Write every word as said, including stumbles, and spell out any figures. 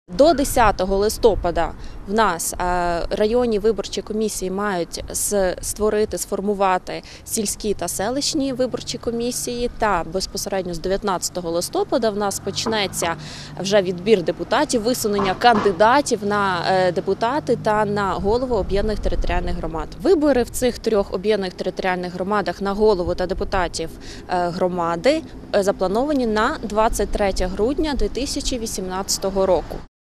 До десятого листопада в нас районні виборчі комісії мають створити, сформувати сільські та селищні виборчі комісії, та безпосередньо з дев'ятнадцятого листопада в нас почнеться вже відбір депутатів, висунення кандидатів на депутати та на голову об'єднаних територіальних громад. Вибори в цих трьох об'єднаних територіальних громадах на голову та депутатів громади заплановані на двадцять третє грудня дві тисячі вісімнадцятого року.